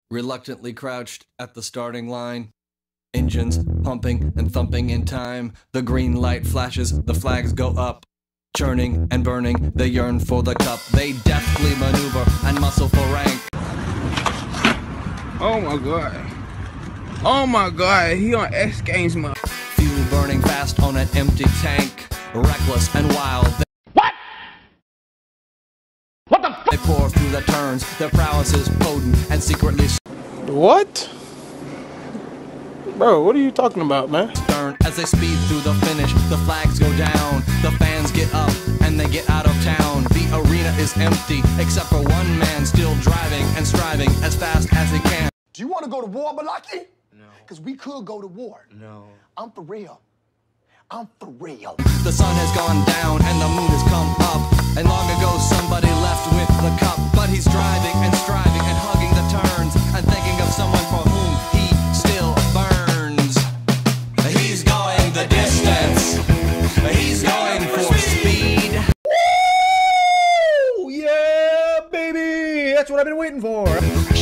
reluctantly crouched at the starting line. Engines pumping and thumping in time. The green light flashes, the flags go up. Churning and burning, they yearn for the cup. They deftly maneuver and muscle for rank. Oh my god. Oh my god, he on X Games mode. Fuel burning fast on an empty tank. Reckless and wild. What? What the f? They pour through the turns. Their prowess is potent and secretly What? Bro, what are you talking about, man? stern. As they speed through the finish, the flags go down. The fans get up and they get out of town. The arena is empty except for one man still driving and striving as fast as he can. Do you want to go to war, Malaki? No. Because we could go to war. No. I'm for real. I'm for real. The sun has gone down and the moon has come up. And long ago somebody left with the cup. But he's driving and striving and hugging the turns and thinking of someone for whom he still burns. He's going the distance. He's going for speed. Woo! Yeah, baby! That's what I've been waiting for.